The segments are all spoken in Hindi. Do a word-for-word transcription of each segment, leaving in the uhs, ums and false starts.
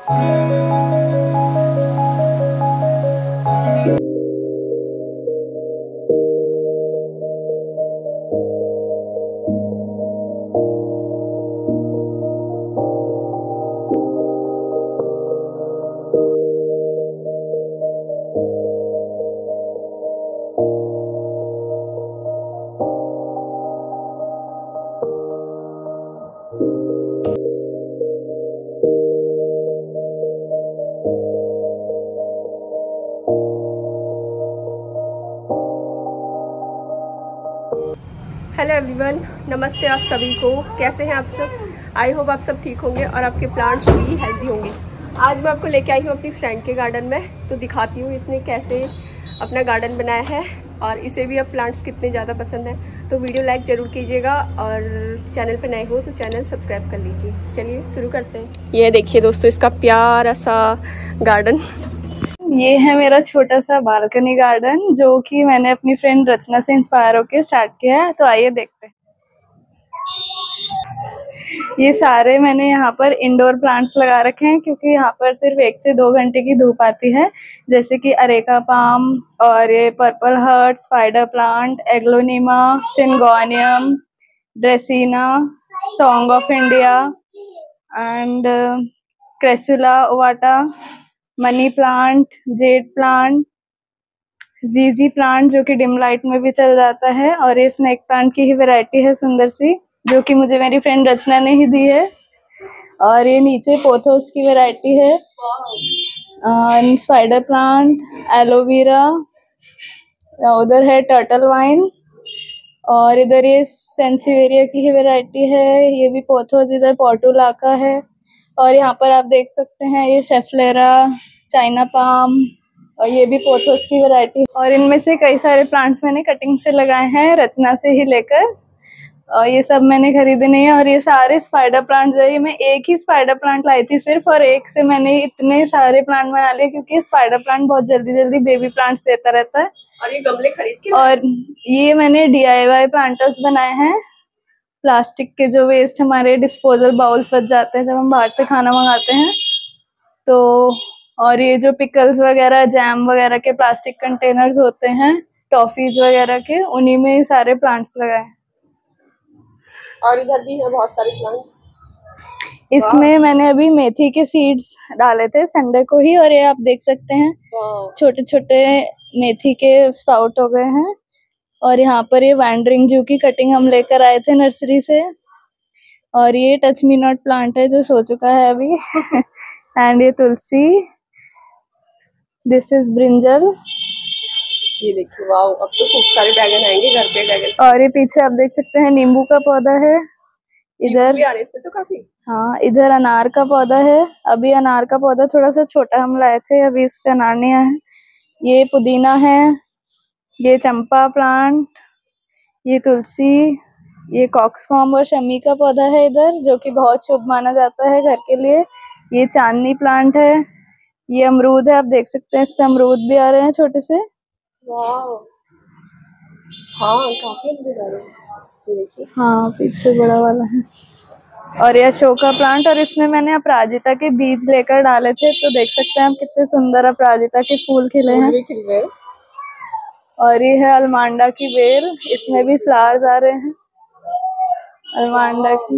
हेलो एवरीवन, नमस्ते आप सभी को। कैसे हैं आप सब? आई होप आप सब ठीक होंगे और आपके प्लांट्स भी हेल्दी होंगे। आज मैं आपको लेके आई हूँ अपनी फ्रेंड के गार्डन में, तो दिखाती हूँ इसने कैसे अपना गार्डन बनाया है और इसे भी अब प्लांट्स कितने ज़्यादा पसंद हैं। तो वीडियो लाइक ज़रूर कीजिएगा और चैनल पर नए हो तो चैनल सब्सक्राइब कर लीजिए। चलिए शुरू करते हैं। ये देखिए दोस्तों, इसका प्यारा सा गार्डन। ये है मेरा छोटा सा बालकनी गार्डन, जो कि मैंने अपनी फ्रेंड रचना से इंस्पायर होकर स्टार्ट किया है। तो आइए देखते हैं। ये सारे मैंने यहाँ पर इंडोर प्लांट्स लगा रखे हैं, क्योंकि यहाँ पर सिर्फ एक से दो घंटे की धूप आती है। जैसे कि अरेका पाम और ये purple heart, spider plant, aglaonema, syngonium, dracaena, song of India and crassula ovata, money plant, jade plant, जीजी प्लांट जो कि डिम लाइट में भी चल जाता है, और ये स्नेक प्लांट की ही वैरायटी है सुंदर सी, जो कि मुझे मेरी फ्रेंड रचना ने ही दी है। और ये नीचे पोथोस की वैरायटी है, स्पाइडर प्लांट, एलोवेरा, उधर है टर्टल वाइन, और इधर ये सेंसिवेरिया की ही वैरायटी है। ये भी पोथोस, इधर पोर्टुला का है। और यहाँ पर आप देख सकते हैं ये शेफलेरा, चाइना पाम, और ये भी पोथोस की वैरायटी। और इनमें से कई सारे प्लांट्स मैंने कटिंग से लगाए हैं, रचना से ही लेकर, और ये सब मैंने खरीदे नहीं है। और ये सारे स्पाइडर प्लांट जो है, मैं एक ही स्पाइडर प्लांट लाई थी सिर्फ, और एक से मैंने इतने सारे प्लांट बना लिए, क्योंकि स्पाइडर प्लांट बहुत जल्दी जल्दी बेबी प्लांट्स देता रहता है। और ये गमले खरीद के, और ये मैंने डी आई वाई प्लांटर्स बनाए हैं, प्लास्टिक के जो वेस्ट हमारे डिस्पोजल बाउल्स बच जाते हैं जब हम बाहर से खाना मंगाते हैं तो। और ये जो पिकल्स वगैरह, जैम वगैरह के प्लास्टिक कंटेनर्स होते हैं, टॉफीज वगैरह के, उन्हीं में सारे प्लांट्स लगाए। और इधर भी है बहुत सारे प्लांट्स। इसमें मैंने अभी मेथी के सीड्स डाले थे संडे को ही, और ये आप देख सकते हैं छोटे छोटे मेथी के स्प्राउट हो गए हैं। और यहाँ पर ये वैंडरिंग जू की कटिंग हम लेकर आए थे नर्सरी से। और ये टच मी नॉट प्लांट है जो सो चुका है अभी एंड ये तुलसी, दिस इज ब्रिंजल। ये देखिए, वाओ, अब तो खूब सारे बैगन आएंगे घर पे बैगन। और ये पीछे आप देख सकते हैं नींबू का पौधा है। इधर भी आ रहे थे तो काफी। हाँ, इधर अनार का पौधा है। अभी अनार का पौधा थोड़ा सा छोटा हम लाए थे, अभी इस पे अनार नहीं आया है। ये पुदीना है, ये चंपा प्लांट, ये तुलसी, ये कॉक्सकॉम्ब और शमी का पौधा है इधर, जो कि बहुत शुभ माना जाता है घर के लिए। ये चांदनी प्लांट है। ये अमरूद है, आप देख सकते हैं इस पे अमरूद भी आ रहे हैं छोटे से। वाह, हाँ काफी अमरूद आ रहे हैं। हाँ, पीछे बड़ा वाला है। और ये अशोका प्लांट, और इसमें मैंने अपराजिता के बीज लेकर डाले थे, तो देख सकते हैं आप कितने सुंदर अपराजिता के फूल खिले हैं। खिल गए। और ये है अलमांडा की बेल, इसमें भी फ्लावर्स आ रहे हैं अलमांडा की।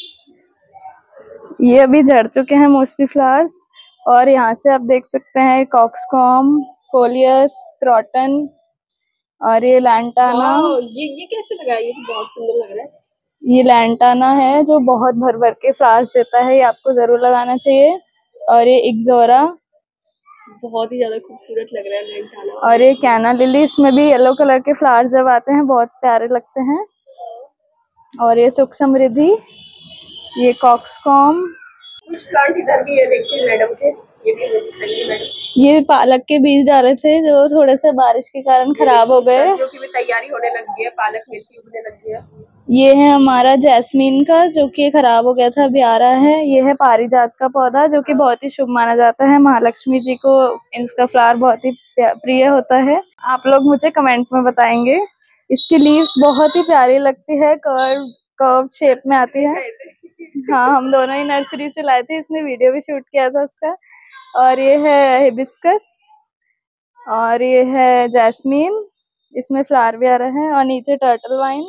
ये अभी झड़ चुके हैं मोस्टली फ्लावर्स। और यहाँ से आप देख सकते हैं कॉक्सकॉम्ब, कोलियस, क्रॉटन, और ये लैंटाना। ये ये कैसे लगा? ये तो बहुत सुंदर लग रहा है। ये लैंटाना है जो बहुत भर भर के फ्लावर्स देता है, ये आपको जरूर लगाना चाहिए। और ये इक्सोरा, बहुत ही ज्यादा खूबसूरत लग रहा है लैंटाना। और ये कैना लिली, इसमें भी येलो कलर के फ्लावर्स जब आते हैं बहुत प्यारे लगते हैं। और ये सुख समृद्धि, ये कॉक्सकॉम्ब। कुछ प्लांट इधर भी है, देखिए मैडम के, ये भी मैडम। ये पालक के बीज डाले थे जो थोड़े से बारिश के कारण खराब हो गए, जो कि तैयारी होने लगी है, पालक मेथी उगने लगी है। ये है हमारा जैस्मीन का, जो कि खराब हो गया था, अभी आ रहा है। ये है पारिजात का पौधा, जो कि बहुत ही शुभ माना जाता है, महालक्ष्मी जी को इसका फ्लावर बहुत ही प्रिय होता है। आप लोग मुझे कमेंट में बताएंगे। इसकी लीव्स बहुत ही प्यारी लगती है, कर्व कर्व शेप में आती है। हाँ, हम दोनों ही नर्सरी से लाए थे, इसने वीडियो भी शूट किया था उसका। और ये है हिबिस्कस और ये है जैस्मीन, इसमें फ्लावर भी आ रहा है। और नीचे टर्टल वाइन।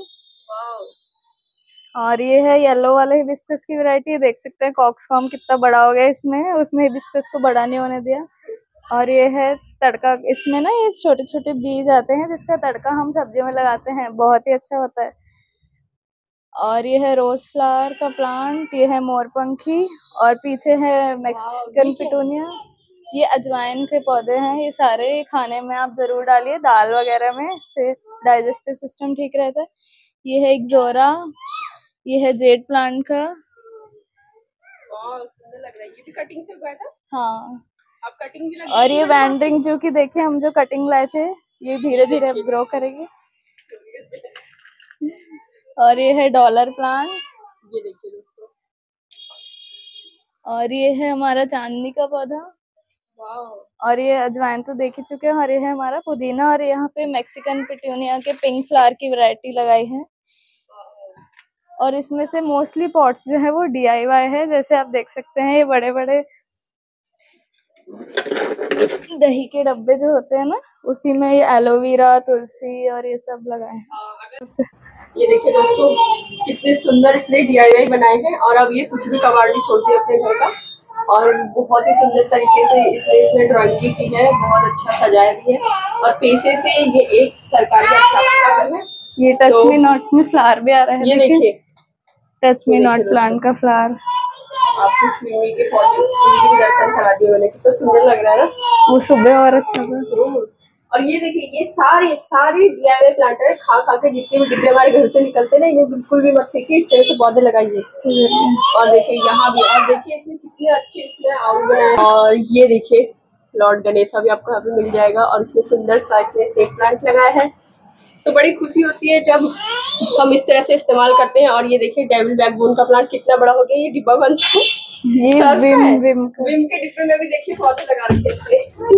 और ये है येलो वाले हिबिस्कस की वैरायटी, देख सकते हैं कॉक्सकॉम कितना बड़ा हो गया इसमें, उसने हिबिस्कस को बड़ा नहीं होने दिया। और ये है तड़का, इसमें ना ये छोटे छोटे बीज आते हैं जिसका तड़का हम सब्जियों में लगाते हैं, बहुत ही अच्छा होता है। और ये है रोज फ्लावर का प्लांट, ये है मोरपंखी और पीछे है मैक्सिकन पिटूनिया। ये अजवाइन के पौधे हैं, ये सारे खाने में आप जरूर डालिए, दाल वगैरह में, इससे डाइजेस्टिव सिस्टम ठीक रहता है। ये है एक्सोरा, ये है जेड प्लांट का। सुंदर लग रहा है। ये भी कटिंग से उगाया था? हाँ, आप कटिंग भी लगी। और ये वैंडरिंग जो कि देखिए हम जो कटिंग लाए थे, ये धीरे धीरे अब ग्रो करेगी। और ये है डॉलर प्लांट, ये देखिए दोस्तों। और ये है हमारा चांदनी का पौधा। और ये अजवाइन तो देख ही चुके हैं। और ये है हमारा पुदीना। और यहाँ पे मैक्सिकन पिटूनिया के पिंक फ्लावर की वैरायटी लगाई है। और इसमें से मोस्टली पॉट्स जो है वो डी आई वाई है, जैसे आप देख सकते हैं ये बड़े बड़े दही के डब्बे जो होते हैं ना, उसी में ये एलोवेरा, तुलसी और ये सब लगाए हैं। ये देखिए दोस्तों कितने सुंदर इसने डी आई वाई बनाए हैं। और अब ये कुछ भी कबाड़ नहीं छोड़ती अपने घर का। और बहुत ही सुंदर तरीके से इसने इसमें ड्राइंग भी की है, बहुत अच्छा सजाया भी है। और पैसे से ये एक सरकारी अध्यापक है। ये टच तो, मी नॉट में फ्लावर भी आ रहा है, ये देखिए टच मी नॉट प्लांट का फ्लावर। आपको स्विमिंग के पौधे के दर्शन करा दिए मैंने, कितना सुंदर लग रहा है ना वो सुबह और अच्छा था। और ये देखिए ये सारे सारे डी आई वाई प्लांटर है, खा खा के जितने भी डिब्बे हमारे घर से निकलते ना, ये बिल्कुल भी मत फेंकिए, इस तरह से पौधे लगाइए। और देखिए यहाँ भी, और देखिए इसमें कितने अच्छे इसमें आउट बनाए। और ये देखिए लॉर्ड गणेशा भी आपको यहाँ पे मिल जाएगा। और इसमें सुंदर सा इसने स्नेक प्लांट लगाया है, तो बड़ी खुशी होती है जब हम इस तरह से इस्तेमाल करते हैं। और ये देखिए डेविल बैकबोन का प्लांट कितना बड़ा हो गया, ये डिब्बा बन जाए। ये विम विम विम के डिब्बे में भी देखिए पौधे लगा रखे हैं।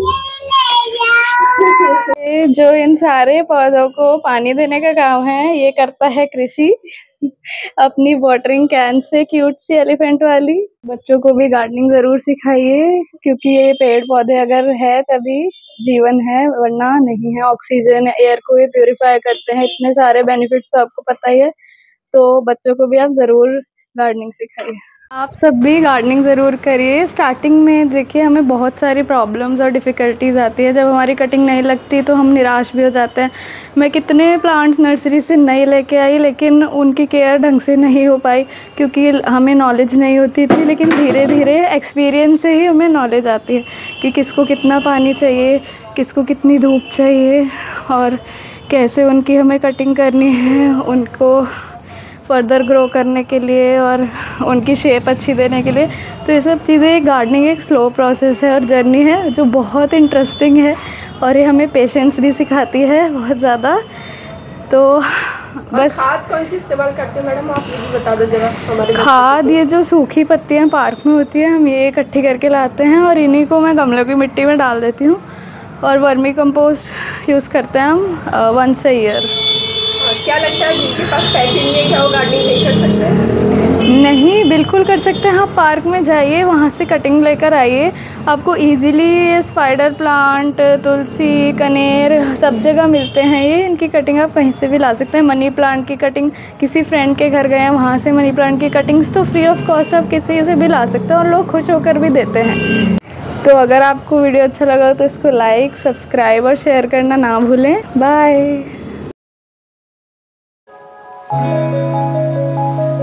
ये जो इन सारे पौधों को पानी देने का काम है, ये करता है कृषि अपनी वाटरिंग कैन से, क्यूट सी एलिफेंट वाली। बच्चों को भी गार्डनिंग जरूर सिखाइए, क्योंकि ये पेड़ पौधे अगर है तभी जीवन है, वरना नहीं है। ऑक्सीजन एयर को ये प्यूरिफाई करते हैं, इतने सारे बेनिफिट्स तो आपको पता ही है। तो बच्चों को भी आप जरूर गार्डनिंग सिखाइए। आप सब भी गार्डनिंग ज़रूर करिए। स्टार्टिंग में देखिए हमें बहुत सारी प्रॉब्लम्स और डिफ़िकल्टीज़ आती है, जब हमारी कटिंग नहीं लगती तो हम निराश भी हो जाते हैं। मैं कितने प्लांट्स नर्सरी से नहीं लेके आई, लेकिन उनकी केयर ढंग से नहीं हो पाई क्योंकि हमें नॉलेज नहीं होती थी। लेकिन धीरे धीरे एक्सपीरियंस से ही हमें नॉलेज आती है कि किसको कितना पानी चाहिए, किसको कितनी धूप चाहिए और कैसे उनकी हमें कटिंग करनी है, उनको फर्दर ग्रो करने के लिए और उनकी शेप अच्छी देने के लिए। तो ये सब चीज़ें, गार्डनिंग एक स्लो प्रोसेस है और जर्नी है जो बहुत इंटरेस्टिंग है, और ये हमें पेशेंस भी सिखाती है बहुत ज़्यादा। तो बस खाद कौन सी इस्तेमाल करते हैं मैडम, आप ये भी बता दो जरा हमारे। खाद ये जो सूखी पत्तियाँ पार्क में होती है, हम ये इकट्ठी करके लाते हैं और इन्हीं को मैं गमलों की मिट्टी में डाल देती हूँ। और वर्मी कंपोस्ट यूज़ करते हैं हम वंस अ ईयर। क्या लगता है जिनके पास पैसे नहीं है क्या वो गार्डनिंग नहीं कर सकते हैं? नहीं, बिल्कुल कर सकते हैं। आप पार्क में जाइए, वहाँ से कटिंग लेकर आइए, आपको इजीली स्पाइडर प्लांट, तुलसी, कनेर सब जगह मिलते हैं। ये इनकी कटिंग आप कहीं से भी ला सकते हैं। मनी प्लांट की कटिंग, किसी फ्रेंड के घर गए हैं वहाँ से मनी प्लांट की कटिंग्स तो फ्री ऑफ कॉस्ट आप किसी से भी ला सकते हैं और लोग खुश होकर भी देते हैं। तो अगर आपको वीडियो अच्छा लगा तो इसको लाइक, सब्सक्राइब और शेयर करना ना भूलें। बाय।